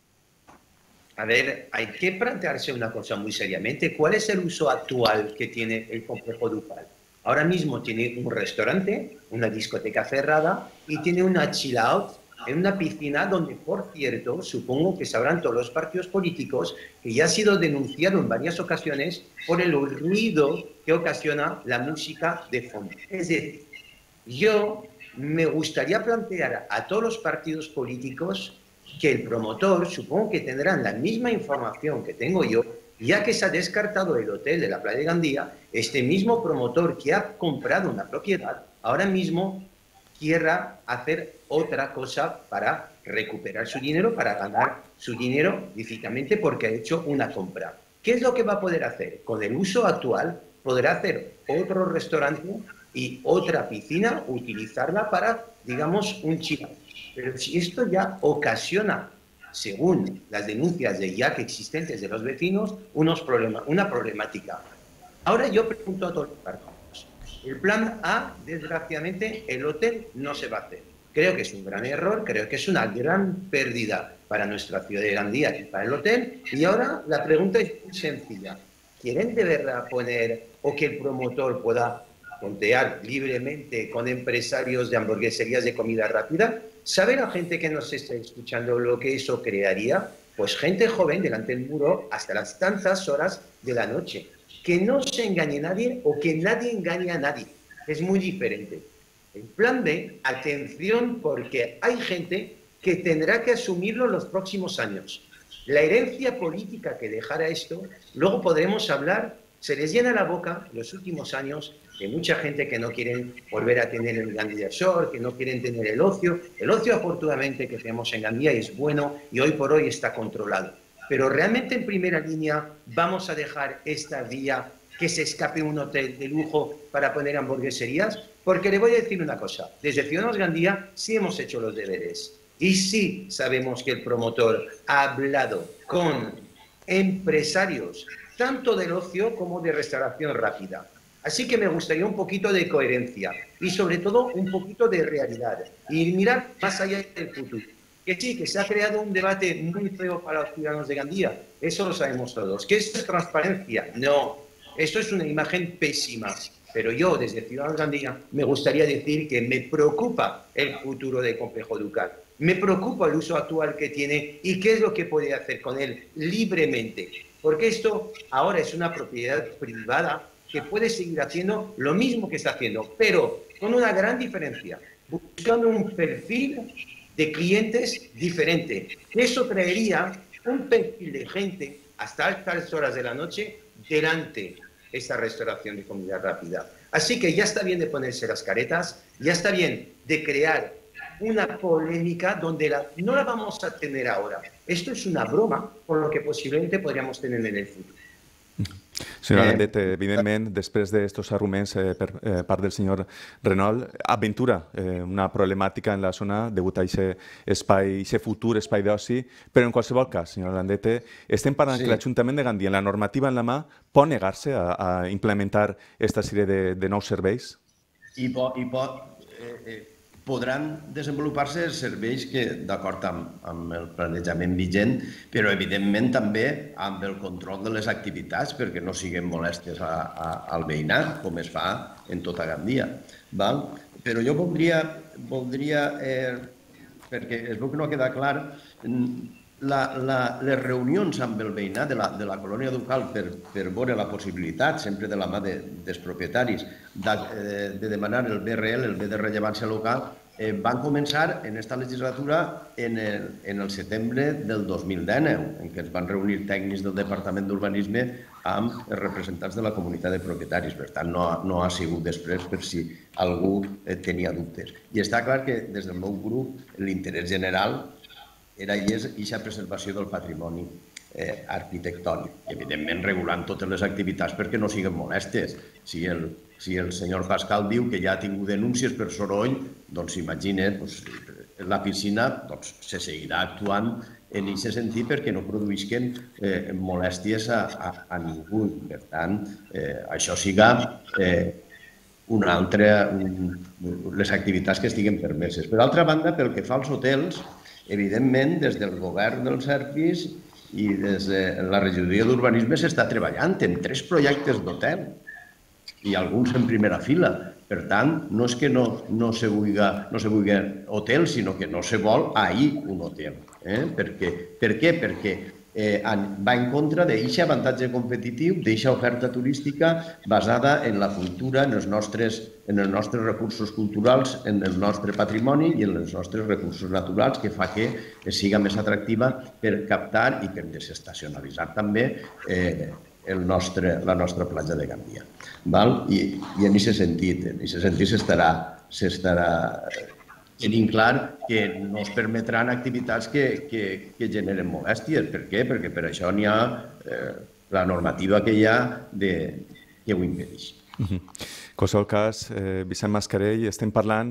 A ver, hay que plantearse una cosa muy seriamente. ¿Cuál es el uso actual que tiene el complejo ducal? Ahora mismo tiene un restaurante, una discoteca cerrada y tiene una chill out en una piscina donde, por cierto, supongo que sabrán todos los partidos políticos que ya ha sido denunciado en varias ocasiones por el ruido que ocasiona la música de fondo. Es decir, yo me gustaría plantear a todos los partidos políticos que el promotor, supongo que tendrán la misma información que tengo yo, ya que se ha descartado el hotel de la playa de Gandía, este mismo promotor que ha comprado una propiedad, ahora mismo quiera hacer otra cosa para recuperar su dinero, para ganar su dinero lícitamente porque ha hecho una compra. ¿Qué es lo que va a poder hacer? Con el uso actual podrá hacer otro restaurante y otra piscina, utilizarla para, digamos, un chill. Pero si esto ya ocasiona, según las denuncias de ya que existentes de los vecinos, unos problemas, una problemática. Ahora yo pregunto a todos los partidos. El plan A, desgraciadamente, el hotel no se va a hacer. Creo que es un gran error, creo que es una gran pérdida para nuestra ciudad de Gandía y para el hotel. Y ahora la pregunta es muy sencilla. ¿Quieren de verdad poner o que el promotor pueda contear libremente con empresarios de hamburgueserías de comida rápida? ¿Sabe la gente que nos está escuchando lo que eso crearía? Pues gente joven delante del muro hasta las tantas horas de la noche. Que no se engañe nadie o que nadie engañe a nadie. Es muy diferente. El plan B, atención, porque hay gente que tendrá que asumirlo los próximos años. La herencia política que dejará esto, luego podremos hablar se les llena la boca en los últimos años de mucha gente que no quieren volver a tener el Gandía Shore, que no quieren tener el ocio. El ocio, afortunadamente, que tenemos en Gandía es bueno y hoy por hoy está controlado. Pero realmente en primera línea vamos a dejar esta vía que se escape un hotel de lujo para poner hamburgueserías, porque le voy a decir una cosa, desde Ciudadanos Gandía sí hemos hecho los deberes y sí sabemos que el promotor ha hablado con empresarios tanto del ocio como de restauración rápida. Así que me gustaría un poquito de coherencia y sobre todo un poquito de realidad y mirar más allá del futuro. Que sí, que se ha creado un debate muy feo para los ciudadanos de Gandía, eso lo sabemos todos. ¿Qué es transparencia? No, esto es una imagen pésima. Pero yo, desde Ciudadanos Gandía, me gustaría decir que me preocupa el futuro del complejo Ducal. Me preocupa el uso actual que tiene y qué es lo que puede hacer con él libremente. Porque esto ahora es una propiedad privada que puede seguir haciendo lo mismo que está haciendo, pero con una gran diferencia, buscando un perfil de clientes diferente. Eso traería un perfil de gente hasta altas horas de la noche delante esta restauración de comida rápida. Así que ya está bien de ponerse las caretas, ya está bien de crear una polémica donde la, no la vamos a tener ahora. Esto es una broma por lo que posiblemente podríamos tener en el futuro. Senyora Landet, evidentment, després d'estos arguments eh, per eh, part del senyor Renault, aventura eh, una problemàtica en la zona degut a aquest espai, aquest futur espai d'oci, però en qualsevol cas, senyora Landet, estem parlant sí. que l'Ajuntament de Gandia, en la normativa en la mà, pot negar-se a, a implementar aquesta sèrie de, de nous serveis? I pot, i pot eh, eh, podran desenvolupar-se serveis que, d'acord amb, amb el planejament vigent, però evidentment també amb el control de les activitats perquè no siguin molèsties a, a, al veïnat, com es fa en tota Gandia. Val? Però jo voldria, voldria eh, perquè es veu que no queda clar, la, la, les reunions amb el veïnat de la, de la colònia Ducal per, per veure la possibilitat, sempre de la mà de, dels propietaris, de, de demanar el B R L, el bé de rellevància local, eh, van començar en aquesta legislatura en el, en el setembre del dos mil dinou, en què es van reunir tècnics del Departament d'Urbanisme amb els representants de la comunitat de propietaris. Per tant, no, no ha sigut després per si algú eh, tenia dubtes. I està clar que des del meu grup l'interès general era i és aquesta preservació del patrimoni eh, arquitectònic. Evidentment, regulant totes les activitats perquè no siguin molestes. Si el, si el senyor Pascal diu que ja ha tingut denúncies per soroll, doncs imagina't, doncs, la piscina doncs, se seguirà actuant en aquest sentit perquè no produïsquen eh, molèsties a, a, a ningú. Per tant, eh, això siga eh, una altra, un, les activitats que estiguen permeses. Per altra banda, pel que fa als hotels, evidentment, des del govern del Serpis i des de la regidoria d'urbanisme s'està treballant en tres projectes d'hotel i alguns en primera fila. Per tant, no és que no, no se vulgui, no se vulgui hotel, sinó que no se vol ahir un hotel. Eh? Perquè, per què? Perquè eh, va en contra d'aquest avantatge competitiu, d'aquesta oferta turística basada en la cultura, en els, nostres, en els nostres recursos culturals, en el nostre patrimoni i en els nostres recursos naturals, que fa que siga més atractiva per captar i per desestacionalitzar també eh, el nostre, la nostra platja de Gandia. Val? I, i en aquest sentit, en aquest sentit s'estarà s'estarà tenint clar que no es permetran activitats que, que, que generen molèsties. Per què? Perquè per això n'hi ha eh, la normativa que hi ha de, que ho impedeix. Uh-huh. En qualsevol cas, eh, Vicent Mascarell, estem parlant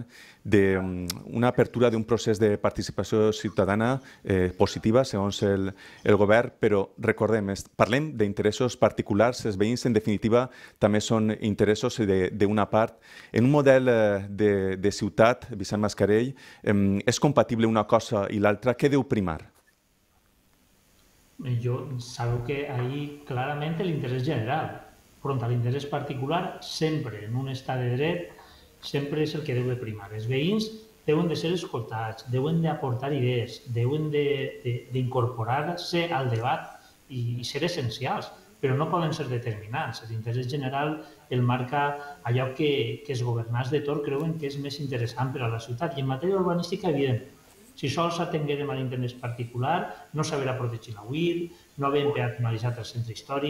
d'una apertura d'un procés de participació ciutadana eh, positiva, segons el, el govern, però recordem, parlem d'interessos particulars, els veïns, en definitiva, també són interessos d'una part. En un model de, de ciutat, Vicent Mascarell, eh, és compatible una cosa i l'altra? Què deu primar? Jo sabeu que ahí clarament l'interès general, front a l'interès particular, sempre en un estat de dret, sempre és el que deu de primar. Els veïns deuen de ser escoltats, deuen d'aportar idees, deuen d'incorporar-se al debat i ser essencials, però no poden ser determinants. L'interès general el marca allò que, que els governants de torn creuen que és més interessant per a la ciutat. I en matèria urbanística, evident, si sols atenguérem a l'interès particular, no s'haurà protegit la U I R, no havíem peatonalitzat el centre històric,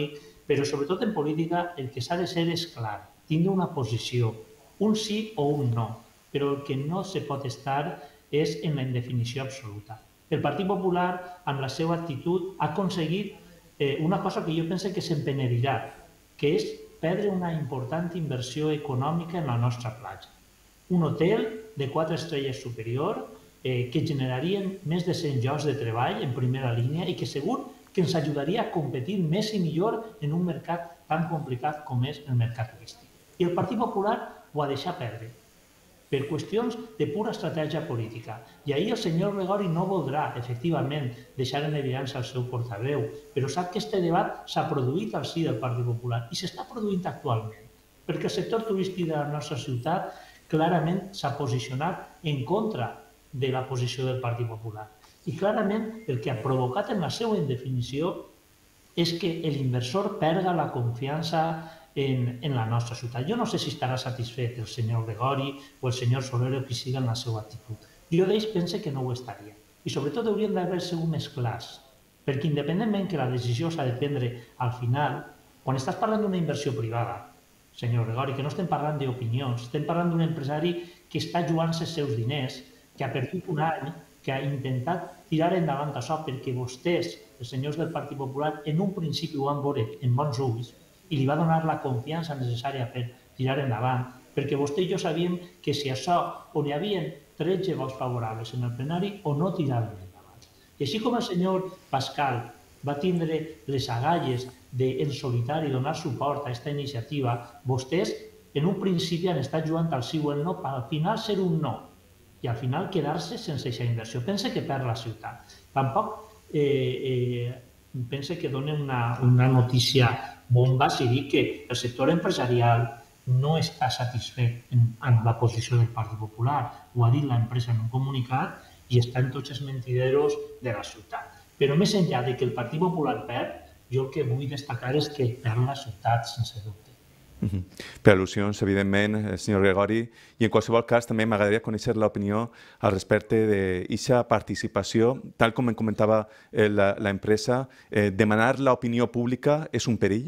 però sobretot en política el que s'ha de ser és clar, tindre una posició, un sí o un no, però el que no se pot estar és en la indefinició absoluta. El Partit Popular, amb la seva actitud, ha aconseguit eh, una cosa que jo penso que se'n penedirà, que és perdre una important inversió econòmica en la nostra platja. Un hotel de quatre estrelles superior eh, que generarien més de cent llocs de treball en primera línia i que segur que ens ajudaria a competir més i millor en un mercat tan complicat com és el mercat turístic. I el Partit Popular ho ha deixat perdre, per qüestions de pura estratègia política. I ahir el senyor Gregori no voldrà, efectivament, deixar en evidència el seu portaveu, però sap que aquest debat s'ha produït al si del Partit Popular i s'està produint actualment, perquè el sector turístic de la nostra ciutat clarament s'ha posicionat en contra de la posició del Partit Popular. I clarament el que ha provocat en la seva indefinició és que l'inversor perda la confiança en, en la nostra ciutat. Jo no sé si estarà satisfet el senyor Gregori o el senyor Soler o qui siga en la seva actitud. Jo d'ells pense que no ho estaria. I sobretot haurien d'haver sigut més clars, perquè independentment que la decisió s'ha de prendre al final, quan estàs parlant d'una inversió privada, senyor Gregori, que no estem parlant d'opinions, estem parlant d'un empresari que està jugant-se els seus diners, que ha perdut un any, que ha intentat tirar endavant això perquè vostès, els senyors del Partit Popular, en un principi ho van veure en bons ulls i li va donar la confiança necessària per tirar endavant, perquè vostè i jo sabíem que si això, on hi havia tretze vots favorables en el plenari, o no tiraven endavant. I així com el senyor Pascal va tindre les agalles de, en solitari, donar suport a aquesta iniciativa, vostès en un principi han estat jugant al sí o el no, per al final ser un no, i al final quedar-se sense aquesta inversió. Pensa que perd la ciutat. Tampoc eh, eh, pensa que dona una, una notícia bomba si dic que el sector empresarial no està satisfet en, en la posició del Partit Popular. Ho ha dit l'empresa en un comunicat i està en tots els mentideros de la ciutat. Però més enllà de que el Partit Popular perd, jo el que vull destacar és que perd la ciutat, sense dubte. Per al·lusions, evidentment, senyor Gregori, i en qualsevol cas també m'agradaria conèixer l'opinió al respecte d'aquesta participació. Tal com em comentava l'empresa, demanar l'opinió pública és un perill?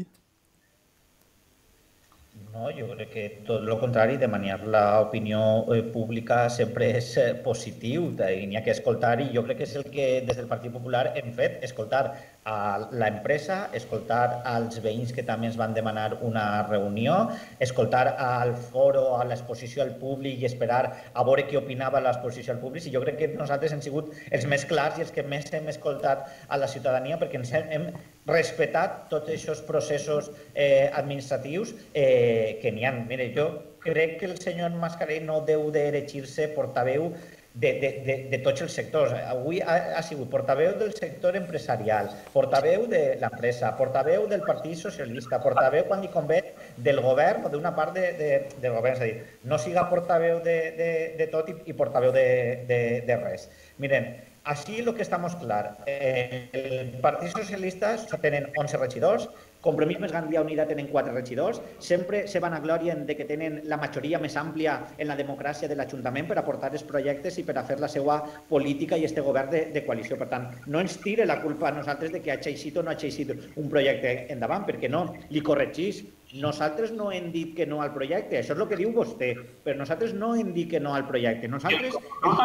No, jo crec que tot el contrari, demanar l'opinió pública sempre és positiu i n'hi ha que escoltar, i jo crec que és el que des del Partit Popular hem fet, escoltar a l'empresa, escoltar als veïns que també ens van demanar una reunió, escoltar al foro, a l'exposició al públic i esperar a veure què opinava l'exposició al públic, i jo crec que nosaltres hem sigut els més clars i els que més hem escoltat a la ciutadania perquè ens hem respetat tots aquests processos eh, administratius eh, que n'hi ha. Mire, jo crec que el senyor Mascarell no deu d'erigir-se portaveu de, de, de, de tots els sectors. Avui ha, ha sigut portaveu del sector empresarial, portaveu de l'empresa, portaveu del Partit Socialista, portaveu, quan li convé, del govern o d'una part de, de, del govern. És a dir, no siga portaveu de, de, de tot i, i portaveu de, de, de res. Miren, així el que està molt clar, eh, el Partit Socialista tenen onze regidors, Compromís Més Gandia Unida tenen quatre regidors, sempre se vanaglorien de que tenen la majoria més àmplia en la democràcia de l'Ajuntament per a portar els projectes i per a fer la seva política i este govern de, de coalició. Per tant, no ens tire la culpa a nosaltres de que ha eixit o no ha eixit un projecte endavant, perquè no, li corregís. Nosaltres no hem dit que no al projecte, això és el que diu vostè, però nosaltres no hem dit que no al projecte. Nosaltres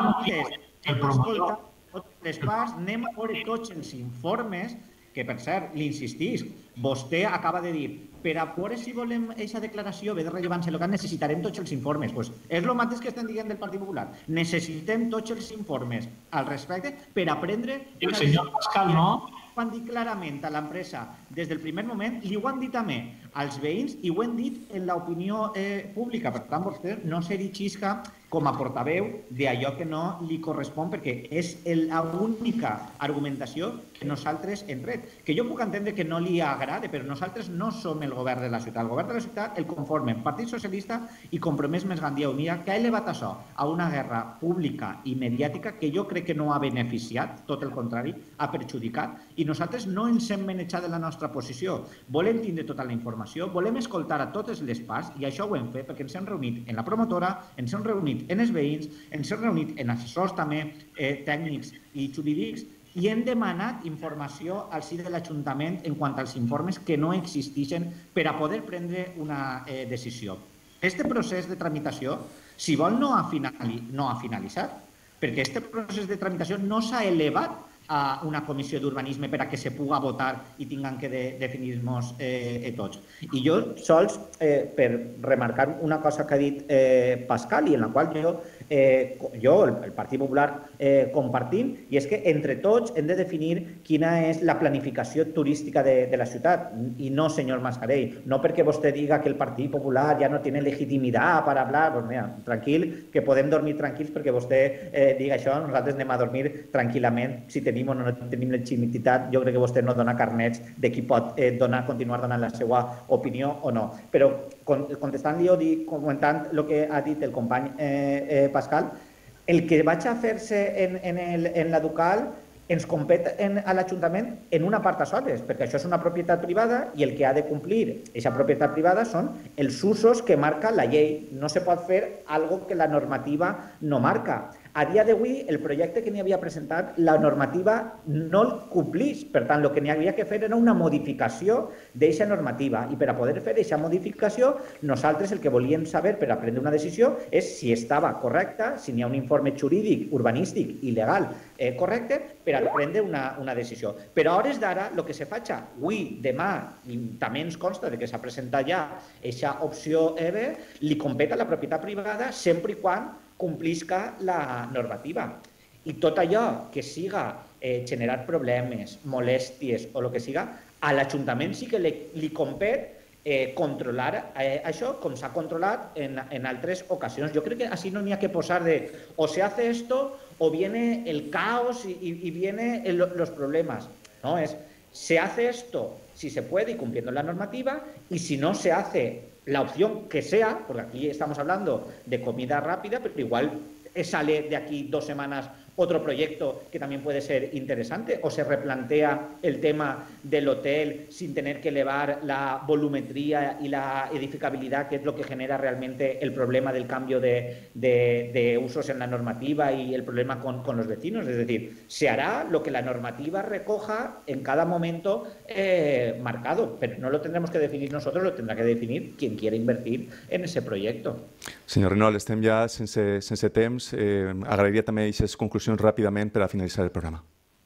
hem escoltat totes les parts, anem a veure tots els informes, que per cert, l'insistís, vostè acaba de dir, per a veure si volem aquesta declaració ve de rellevància local necessitarem tots els informes. Pues és el mateix que estem dient del Partit Popular. Necessitem tots els informes al respecte per a prendre... El senyor Pascal, no? Ho han dit clarament a l'empresa des del primer moment, li ho han dit també als veïns i ho han dit en l'opinió eh, pública. Per tant, vostè no s'erigisca com a portaveu d'allò que no li correspon, perquè és l'única argumentació que nosaltres hem tret. Que jo puc entendre que no li agrada, però nosaltres no som el govern de la ciutat. El govern de la ciutat el conformen Partit Socialista i Compromís Més Gandia Unida, que ha elevat això a una guerra pública i mediàtica que jo crec que no ha beneficiat, tot el contrari, ha perjudicat, i nosaltres no ens hem manejat de la nostra posició. Volem tindre tota la informació, volem escoltar a totes les parts, i això ho hem fet perquè ens hem reunit en la promotora, ens hem reunit en els veïns, ens hem reunit en assessors també eh, tècnics i jurídics i hem demanat informació al si de l'Ajuntament en quant als informes que no existeixen per a poder prendre una eh, decisió. Este procés de tramitació, si vol, no ha, finali no ha finalitzat, perquè aquest procés de tramitació no s'ha elevat a una comissió d'urbanisme per a que se puga votar i tinguem que de definir-nos eh, tots. I jo sols, eh, per remarcar una cosa que ha dit eh, Pascal i en la qual jo, eh, jo el, el Partit Popular, eh, compartim, i és que entre tots hem de definir quina és la planificació turística de, de la ciutat. I no, senyor Mascarell, no perquè vostè diga que el Partit Popular ja no té legitimitat per parlar, doncs mira, tranquil, que podem dormir tranquils perquè vostè eh, diga això, nosaltres anem a dormir tranquil·lament si tenim o no tenim legitimitat. Jo crec que vostè no dona carnets de qui pot eh, donar, continuar donant la seva opinió o no. Però contestant-li o comentant el que ha dit el company eh, eh, Pascal, el que vaig a fer-se en, en, el, en la Ducal ens compet en, a l'Ajuntament en una part a soles, perquè això és una propietat privada i el que ha de complir aquesta propietat privada són els usos que marca la llei. No se pot fer algo que la normativa no marca. A dia d'avui, el projecte que n'hi havia presentat, la normativa no el compleix. Per tant, el que n'hi havia que fer era una modificació d'aquesta normativa. I per a poder fer aquesta modificació, nosaltres el que volíem saber per a prendre una decisió és si estava correcta, si n'hi ha un informe jurídic, urbanístic i legal eh, correcte per a prendre una, una decisió. Però a hores d'ara, el que se faci avui, demà, i també ens consta que s'ha presentat ja aquesta opció E B, li competa a la propietat privada sempre i quan complisca la normativa. I tot allò que siga eh, generar problemes, molèsties o el que siga, a l'Ajuntament sí que li, li compet eh, controlar eh, això com s'ha controlat en, en altres ocasions. Jo crec que així no n'hi ha que posar de o se hace esto o viene el caos y, y, y viene el, los problemas. No, es se hace esto si se puede y cumpliendo la normativa, y si no se hace la opción que sea, porque aquí estamos hablando de comida rápida, pero igual sale de aquí dos semanas otro proyecto que también puede ser interesante, o se replantea el tema del hotel sin tener que elevar la volumetría y la edificabilidad, que es lo que genera realmente el problema del cambio de, de, de usos en la normativa y el problema con, con los vecinos. Es decir, se hará lo que la normativa recoja en cada momento eh, marcado, pero no lo tendremos que definir nosotros, lo tendrá que definir quien quiera invertir en ese proyecto. Senyor Renault, estem ja sense, sense temps. Eh, agrairia també aquestes conclusions ràpidament per a finalitzar el programa.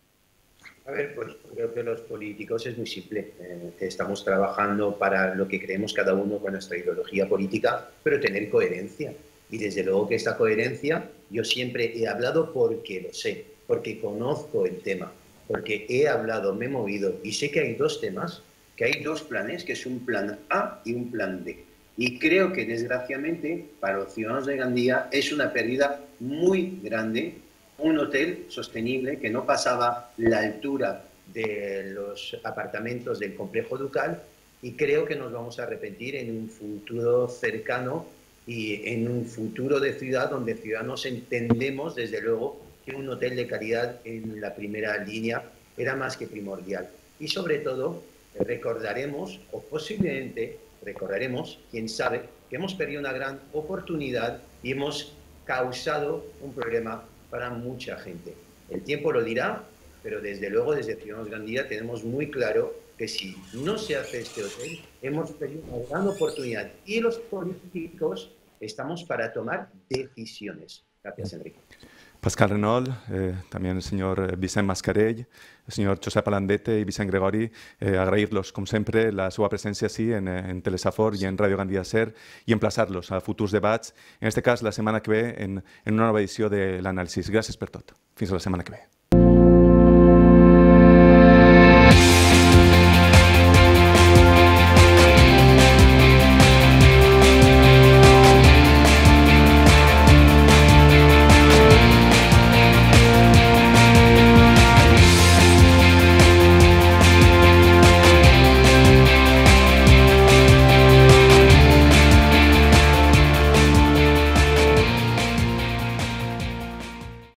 A ver, pues creo que los políticos es muy simple. Eh, estamos trabajando para lo que creemos cada uno con nuestra ideología política, pero tener coherencia. Y desde luego que esta coherencia yo siempre he hablado porque lo sé, porque conozco el tema, porque he hablado, me he movido y sé que hay dos temas, que hay dos planes, que es un plan A y un plan B. Y creo que, desgraciadamente, para los ciudadanos de Gandía es una pérdida muy grande un hotel sostenible que no pasaba la altura de los apartamentos del complejo Ducal, y creo que nos vamos a arrepentir en un futuro cercano y en un futuro de ciudad donde ciudadanos entendemos, desde luego, que un hotel de calidad en la primera línea era más que primordial. Y sobre todo, recordaremos, o posiblemente recordaremos, quién sabe, que hemos perdido una gran oportunidad y hemos causado un problema para mucha gente. El tiempo lo dirá, pero desde luego desde Ciudadanos Gandía tenemos muy claro que si no se hace este hotel, hemos perdido una gran oportunidad. Y los políticos estamos para tomar decisiones. Gracias, Enrique. Pascal Renault, eh, también el señor Vicent Mascarell, el señor Josep Alandete y Vicent Gregori, eh, agrair-los, com sempre, la seva presència sí, en, en Telesafor i en Ràdio Gandia Ser, i emplaçar-los a futurs debats, en aquest cas la setmana que ve, en, en una nova edició de l'Anàlisis. Gràcies per tot. Fins a la setmana que ve.